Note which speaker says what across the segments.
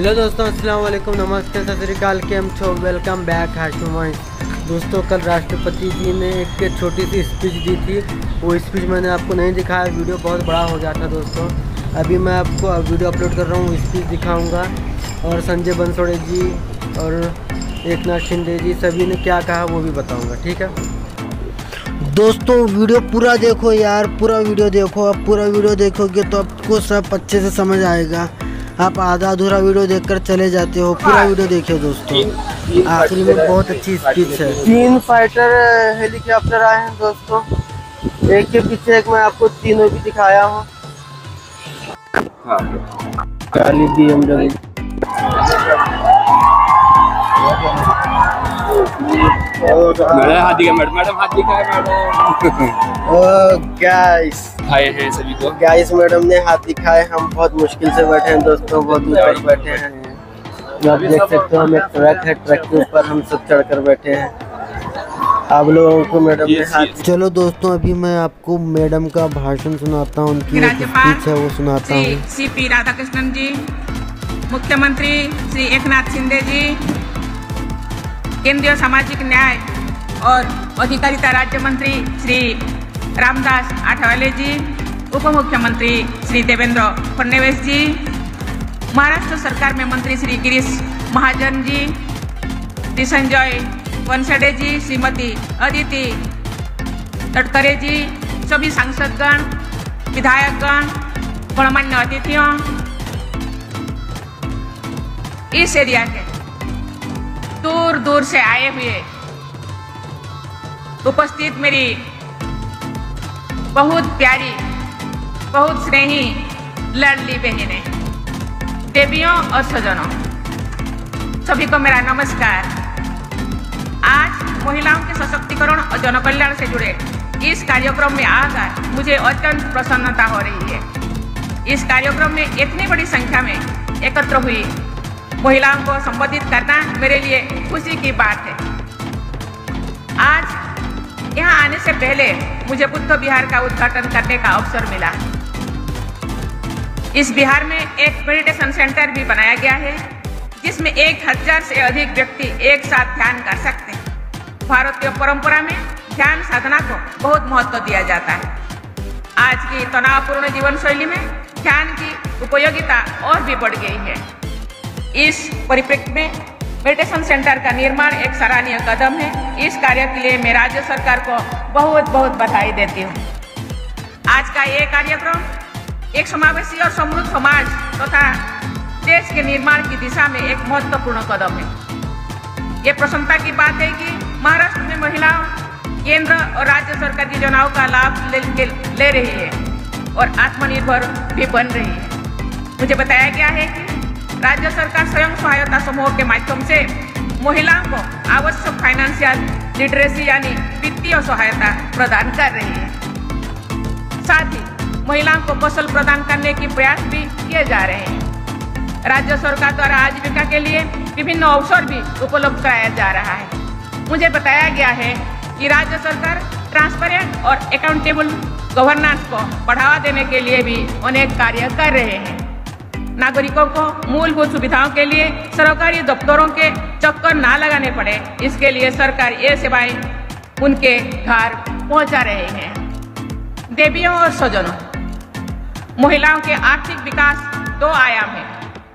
Speaker 1: Hello दोस्तों, अस्सलाम वालेकुम, नमस्ते, सत श्री अकाल, केम छो, वेलकम बैक हाशुमाई। दोस्तों, कल राष्ट्रपति जी ने एक छोटी सी स्पीच दी थी। वो स्पीच मैंने आपको नहीं दिखाया, वीडियो बहुत बड़ा हो जाता दोस्तों। अभी मैं आपको वीडियो अपलोड कर रहा हूँ, स्पीच दिखाऊंगा। और संजय बनसोड़े जी और एकनाथ शिंदे जी सभी ने क्या कहा वो भी बताऊँगा, ठीक है दोस्तों। वीडियो पूरा देखो यार, पूरा वीडियो देखो। आप पूरा वीडियो देखोगे तो आपको सब अच्छे से समझ आएगा। आप आधा अधूरा वीडियो देखकर चले जाते हो, पूरा वीडियो देखिए दोस्तों। आखिरी में बहुत अच्छी स्पीच है। 3 फाइटर हेलीकॉप्टर आए हैं दोस्तों, एक के पीछे एक। मैं आपको तीनों भी दिखाया हूँ। काली BMW
Speaker 2: मैडम हाथ दिखाए
Speaker 1: गाइस
Speaker 2: आए हैं सभी को।
Speaker 1: गाइस मैडम ने हाथ दिखाए। हम बहुत मुश्किल से बैठे हैं दोस्तों, बहुत ऊपर बैठे हैं। आप देख सकते हो, हम एक ट्रक है, ट्रक के ऊपर हम सब चढ़कर बैठे हैं। आप लोगों को मैडम ने हाथ। चलो दोस्तों, अभी मैं आपको मैडम का भाषण सुनाता हूँ, उनकी एक स्पीच है वो सुनाता हूँ।
Speaker 3: CP राधाकृष्णन जी, मुख्यमंत्री श्री एकनाथ शिंदे जी, केंद्रीय सामाजिक न्याय और अधिकारिता राज्य मंत्री श्री रामदास आठवले जी, उप मुख्यमंत्री श्री देवेंद्र फडणवीस जी, महाराष्ट्र सरकार में मंत्री श्री गिरीश महाजन जी, श्री संजय वनसडे जी, श्रीमती अदिति तटकरे जी, सभी सांसदगण, विधायकगण, गणमान्य अतिथियों, इस एरिया के दूर दूर से आए हुए उपस्थित मेरी बहुत प्यारी, बहुत स्नेही लाडली बहनें, देवियों और सज्जनों, सभी को मेरा नमस्कार। आज महिलाओं के सशक्तिकरण और जनकल्याण से जुड़े इस कार्यक्रम में आकर मुझे अत्यंत प्रसन्नता हो रही है। इस कार्यक्रम में इतनी बड़ी संख्या में एकत्र हुई महिलाओं को संबोधित करना मेरे लिए खुशी की बात है। आज यहाँ आने से पहले मुझे बुद्ध विहार का उद्घाटन करने का अवसर मिला। इस विहार में एक मेडिटेशन सेंटर भी बनाया गया है, जिसमें 1000 से अधिक व्यक्ति एक साथ ध्यान कर सकते हैं। भारतीय परंपरा में ध्यान साधना को बहुत महत्व दिया जाता है। आज की तनावपूर्ण जीवन शैली में ध्यान की उपयोगिता और भी बढ़ गई है। इस परिप्रेक्ष्य में मेडिटेशन सेंटर का निर्माण एक सराहनीय कदम है। इस कार्य के लिए मैं राज्य सरकार को बहुत बहुत बधाई देती हूँ। आज का ये कार्यक्रम एक समावेशी और समृद्ध समाज तथा देश के निर्माण की दिशा में एक महत्वपूर्ण कदम है। ये प्रसन्नता की बात है कि महाराष्ट्र में महिलाओं केंद्र और राज्य सरकार की योजनाओं का लाभ ले रही है और आत्मनिर्भर भी बन रही है। मुझे बताया गया है कि राज्य सरकार स्वयं सहायता समूह के माध्यम से महिलाओं को आवश्यक फाइनेंशियल लिटरेसी यानी वित्तीय सहायता प्रदान कर रही है। साथ ही महिलाओं को कौशल प्रदान करने की प्रयास भी किए जा रहे हैं। राज्य सरकार द्वारा आजीविका के लिए विभिन्न अवसर भी उपलब्ध कराया जा रहा है। मुझे बताया गया है कि राज्य सरकार ट्रांसपेरेंट और अकाउंटेबल गवर्नेंस को बढ़ावा देने के लिए भी अनेक कार्य कर रहे हैं। नागरिकों को मूलभूत सुविधाओं के लिए सरकारी दफ्तरों के चक्कर ना लगाने पड़े, इसके लिए सरकार ये सेवाएं उनके घर पहुंचा रहे हैं। देवियों और सज्जनों, महिलाओं के आर्थिक विकास 2 आयाम है,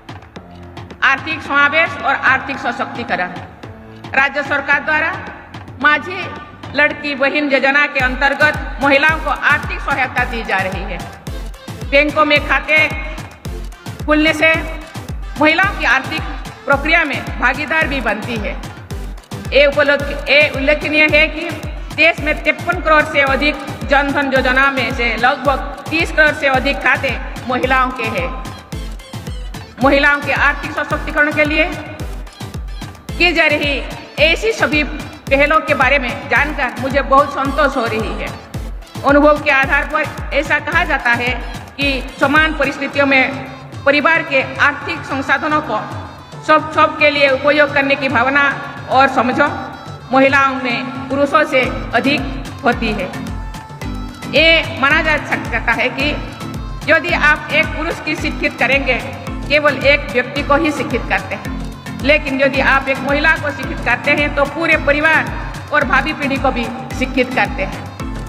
Speaker 3: आर्थिक समावेश और आर्थिक सशक्तिकरण। राज्य सरकार द्वारा माझी लड़की बहन योजना के अंतर्गत महिलाओं को आर्थिक सहायता दी जा रही है। बैंकों में खाते खुलने से महिलाओं की आर्थिक प्रक्रिया में भागीदार भी बनती है। ये उल्लेखनीय है कि देश में 53 करोड़ से अधिक जनधन योजना में से लगभग 30 करोड़ से अधिक खाते महिलाओं के हैं। महिलाओं के आर्थिक सशक्तिकरण के लिए की जा रही ऐसी सभी पहलों के बारे में जानकर मुझे बहुत संतोष हो रही है। अनुभव के आधार पर ऐसा कहा जाता है कि समान परिस्थितियों में परिवार के आर्थिक संसाधनों को सब के लिए उपयोग करने की भावना और समझो महिलाओं में पुरुषों से अधिक होती है। ये माना जा सकता है कि यदि आप एक पुरुष की शिक्षित करेंगे केवल एक व्यक्ति को ही शिक्षित करते हैं, लेकिन यदि आप एक महिला को शिक्षित करते हैं तो पूरे परिवार और भावी पीढ़ी को भी शिक्षित करते हैं।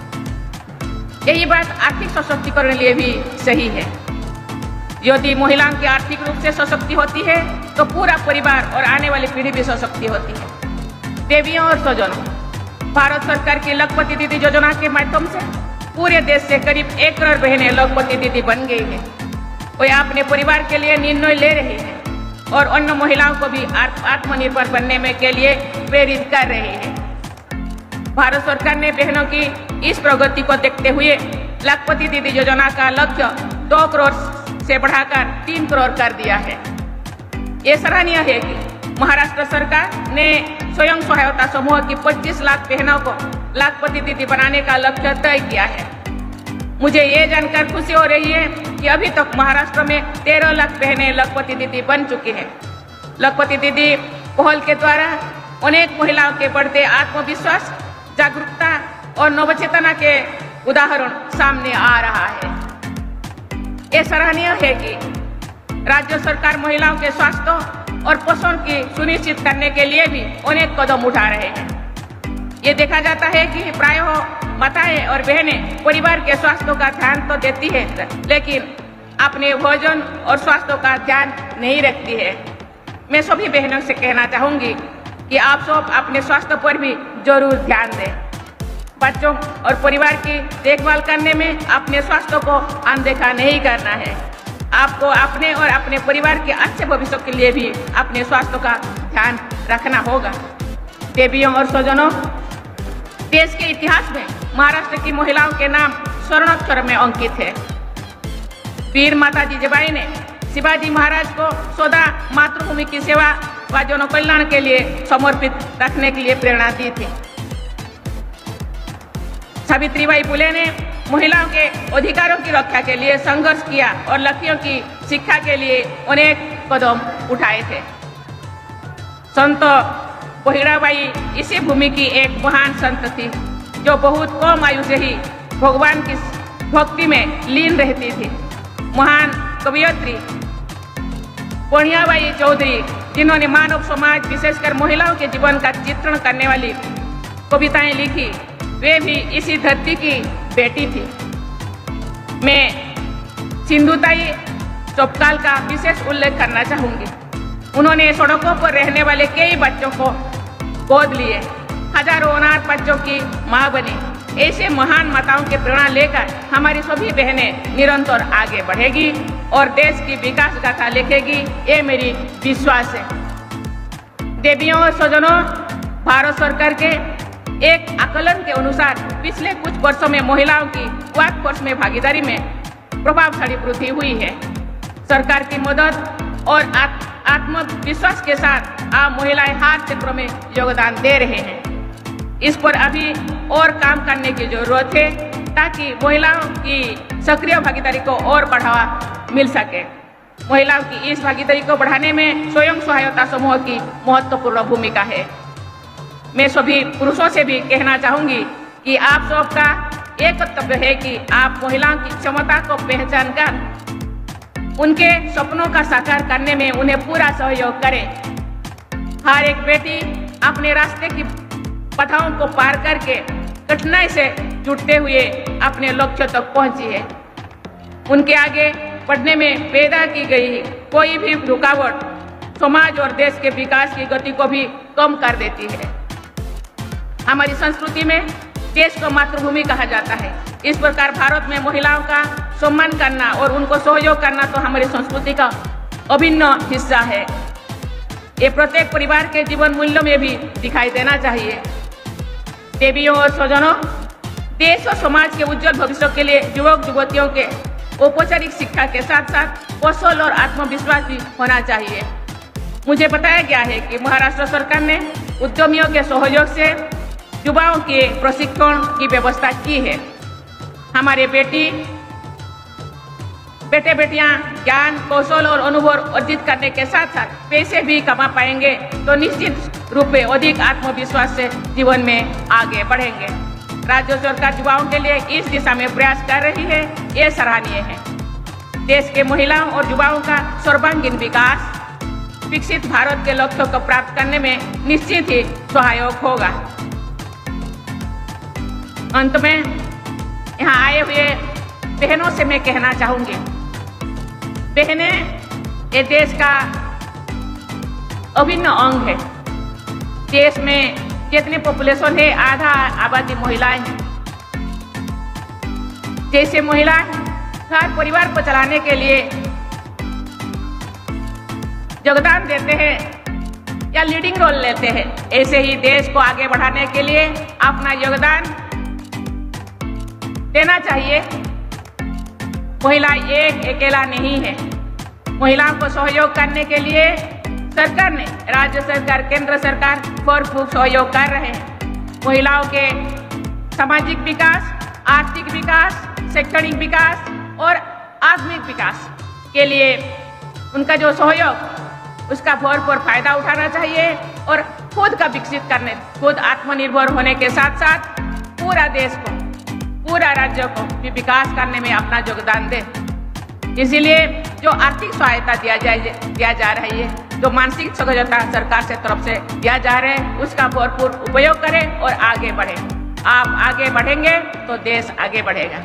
Speaker 3: यही बात आर्थिक सशक्तिकरण के लिए भी सही है। यदि महिलाओं की आर्थिक रूप से सशक्ति होती है तो पूरा परिवार और आने वाली पीढ़ी भी सशक्ति होती है। देवियों और स्वजनों, भारत सरकार की लखपति दीदी योजना के माध्यम से पूरे देश से करीब 1 करोड़ बहनें लखपति दीदी बन गई हैं। वे अपने परिवार के लिए निर्णय ले रही हैं और अन्य महिलाओं को भी आत्मनिर्भर बनने में के लिए प्रेरित कर रही है। भारत सरकार ने बहनों की इस प्रगति को देखते हुए लखपति दीदी योजना का लक्ष्य 2 करोड़ से बढ़ाकर 3 करोड़ कर दिया है। ये सराहनीय है कि महाराष्ट्र सरकार ने स्वयं सहायता समूह की 25 लाख बहनों को लखपति दीदी बनाने का लक्ष्य तय किया है। मुझे ये जानकर खुशी हो रही है कि अभी तक महाराष्ट्र में 13 लाख बहनें लखपति दीदी बन चुकी हैं। लखपति दीदी पहल के द्वारा अनेक महिलाओं के बढ़ते आत्मविश्वास, जागरूकता और नवचेतना के उदाहरण सामने आ रहा है। ये सराहनीय है कि राज्य सरकार महिलाओं के स्वास्थ्य और पोषण की सुनिश्चित करने के लिए भी अनेक कदम उठा रहे हैं। ये देखा जाता है कि प्रायः माताएं और बहनें परिवार के स्वास्थ्य का ध्यान तो देती है, लेकिन अपने भोजन और स्वास्थ्य का ध्यान नहीं रखती है। मैं सभी बहनों से कहना चाहूँगी कि आप सब अपने स्वास्थ्य पर भी जरूर ध्यान दें। बच्चों और परिवार की देखभाल करने में अपने स्वास्थ्य को अनदेखा नहीं करना है। आपको अपने और अपने परिवार के अच्छे भविष्य के लिए भी अपने स्वास्थ्य का ध्यान रखना होगा। देवियों और स्वजनों, देश के इतिहास में महाराष्ट्र की महिलाओं के नाम स्वर्णाक्षर में अंकित है। वीर माता जिजाबाई ने शिवाजी महाराज को सदा मातृभूमि की सेवा व जन कल्याण के लिए समर्पित रखने के लिए प्रेरणा दी थी। सावित्रीबाई फुले ने महिलाओं के अधिकारों की रक्षा के लिए संघर्ष किया और लड़कियों की शिक्षा के लिए अनेक कदम उठाए थे। संत बहिराबाई इसी भूमि की एक महान संत थी जो बहुत कम आयु से ही भगवान की भक्ति में लीन रहती थी। महान कवयित्री पूर्णियाबाई चौधरी, जिन्होंने मानव समाज विशेषकर महिलाओं के जीवन का चित्रण करने वाली कविताएं लिखी, वे भी इसी धरती की बेटी थी। मैं सिंधुताई चौपकाल का विशेष उल्लेख करना चाहूँगी। उन्होंने सड़कों पर रहने वाले कई बच्चों को गोद लिए, हजारों अनाथ बच्चों की माँ बनी। ऐसे महान माताओं के प्रेरणा लेकर हमारी सभी बहनें निरंतर आगे बढ़ेगी और देश की विकास गाथा लिखेगी, ये मेरी विश्वास है। देवियों और स्वजनों, भारत सरकार के एक आकलन के अनुसार पिछले कुछ वर्षों में महिलाओं की वर्कफोर्स में भागीदारी में प्रभावशाली वृद्धि हुई है। सरकार की मदद और आत्मविश्वास के साथ आप महिलाएं हर क्षेत्रों में योगदान दे रहे हैं। इस पर अभी और काम करने की जरूरत है ताकि महिलाओं की सक्रिय भागीदारी को और बढ़ावा मिल सके। महिलाओं की इस भागीदारी को बढ़ाने में स्वयं सहायता समूह की महत्वपूर्ण भूमिका है। मैं सभी पुरुषों से भी कहना चाहूँगी कि आप सबका एक कर्तव्य है कि आप महिलाओं की क्षमता को पहचान कर उनके सपनों का साकार करने में उन्हें पूरा सहयोग करें। हर एक बेटी अपने रास्ते की बाधाओं को पार करके कठिनाई से जुटते हुए अपने लक्ष्य तक पहुंची है। उनके आगे बढ़ने में पैदा की गई कोई भी रुकावट समाज और देश के विकास की गति को भी कम कर देती है। हमारी संस्कृति में देश को मातृभूमि कहा जाता है। इस प्रकार भारत में महिलाओं का सम्मान करना और उनको सहयोग करना तो हमारी संस्कृति का अभिन्न हिस्सा है। ये प्रत्येक परिवार के जीवन मूल्यों में भी दिखाई देना चाहिए। देवियों और स्वजनों, देश और समाज के उज्जवल भविष्य के लिए युवक युवतियों के औपचारिक शिक्षा के साथ साथ कौशल और आत्मविश्वास भी होना चाहिए। मुझे बताया गया है कि महाराष्ट्र सरकार ने उद्यमियों के सहयोग से युवाओं के प्रशिक्षण की व्यवस्था की है। हमारे बेटे बेटियां ज्ञान, कौशल और अनुभव अर्जित करने के साथ साथ पैसे भी कमा पाएंगे तो निश्चित रूप में अधिक आत्मविश्वास से जीवन में आगे बढ़ेंगे। राज्य सरकार युवाओं के लिए इस दिशा में प्रयास कर रही है, ये सराहनीय है। देश के महिलाओं और युवाओं का सर्वांगीण विकास विकसित भारत के लक्ष्यों को प्राप्त करने में निश्चित ही सहायक होगा। अंत में यहाँ आए हुए बहनों से मैं कहना चाहूंगी, बहनें ये देश का अभिन्न अंग है। देश में जितनी पॉपुलेशन है आधा आबादी महिलाएं हैं। जैसे महिला घर परिवार को चलाने के लिए योगदान देते हैं या लीडिंग रोल लेते हैं, ऐसे ही देश को आगे बढ़ाने के लिए अपना योगदान देना चाहिए। महिला एक अकेला नहीं है। महिलाओं को सहयोग करने के लिए सरकार ने, राज्य सरकार, केंद्र सरकार भरपूर सहयोग कर रहे हैं। महिलाओं के सामाजिक विकास, आर्थिक विकास, शैक्षणिक विकास और आत्मिक विकास के लिए उनका जो सहयोग, उसका भरपूर फायदा उठाना चाहिए और खुद का विकसित करने, खुद आत्मनिर्भर होने के साथ साथ पूरा देश को, पूरा राज्य को भी विकास करने में अपना योगदान दे। इसीलिए जो आर्थिक सहायता दिया जा रही है, जो मानसिक सहयोगिता सरकार से तरफ से दिया जा रहा है, उसका भरपूर उपयोग करें और आगे बढ़ें। आप आगे बढ़ेंगे तो देश आगे बढ़ेगा।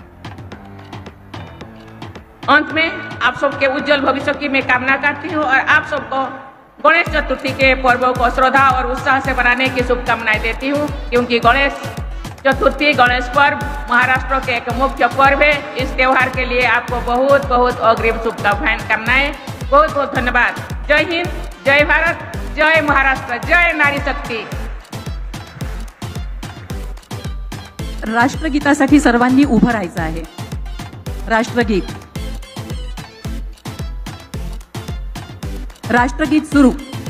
Speaker 3: अंत में आप सबके उज्जवल भविष्य की मैं कामना करती हूँ और आप सबको गणेश चतुर्थी के पर्वों को श्रद्धा और उत्साह से मनाने की शुभकामनाएं देती हूँ, क्योंकि गणेश चतुर्थी, गणेश पर्व महाराष्ट्र के एक मुख्य पर्व है। इस त्योहार के लिए आपको बहुत बहुत अग्रिम शुभकामनाएं। बहुत बहुत धन्यवाद। जय हिंद, जय भारत, जय महाराष्ट्र, जय नारी शक्ती।
Speaker 4: राष्ट्रगीतासाठी सर्वांनी उभं राहायचं आहे। राष्ट्रगीत सुरू।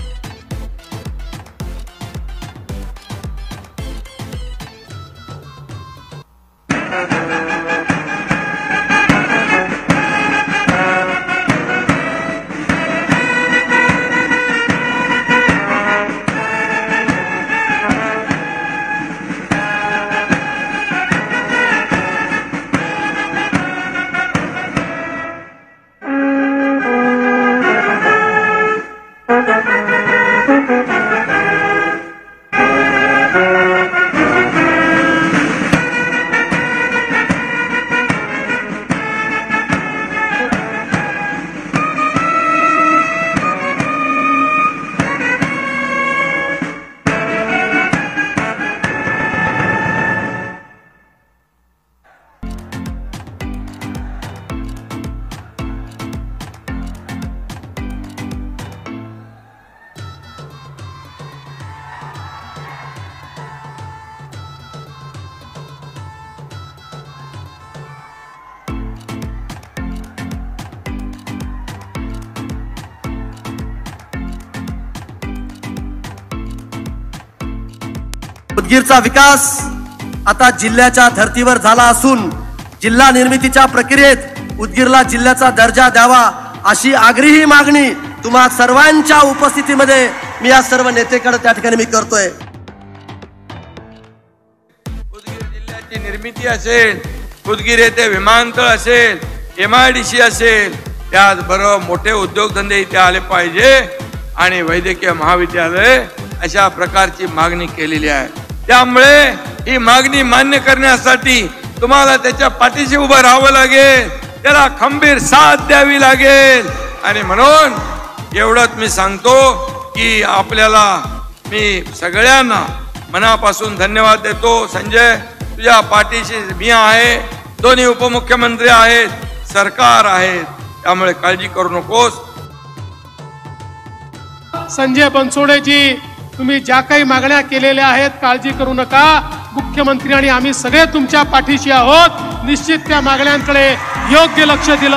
Speaker 5: उदगीरचा विकास आता जिल्ह्याच्या धर्तीवर झाला असून जिल्हा निर्मितीच्या प्रक्रियेत उदगीरला जिल्ह्याचा दर्जा द्यावा अशी आग्रही मागणी तुम्हा सर्वांच्या उपस्थितीमध्ये मी या सर्व नेतेकडे त्या ठिकाणी मी करतोय।
Speaker 6: उदगीर जिल्ह्याची निर्मिती असेल, उदगीर येथे विमानतळ असेल, MIDC असेल, त्याचबरोबर मोठे उद्योगधंदे इथे आले पाहिजे आणि वैद्यकीय महाविद्यालय अशा प्रकारची मागणी केलेली आहे। त्यामुळे ही मागणी मान्य करण्यासाठी तुम्हाला त्याच्या पाठीशी उभं राहावं लागेल, त्याला खंबीर साथ द्यावी लागेल। आणि म्हणून एवढंच मी सांगतो की आपल्याला मी सगळ्यांना मनापासून धन्यवाद देतो। संजय, तुझ्या पाठीशी मी आहे, दोन्ही उपमुख्यमंत्री आहेत, सरकार आहे, त्यामुळे काळजी करू नकोस।
Speaker 7: संजय बनसोडेजी, तुम्ही ज्या काही मागण्या केलेल्या आहेत काळजी करू नका। मुख्यमंत्री आणि आम्ही सगळे तुमच्या पाठीशी आहोत। निश्चित त्या मागण्यांकडे योग्य लक्ष दिलं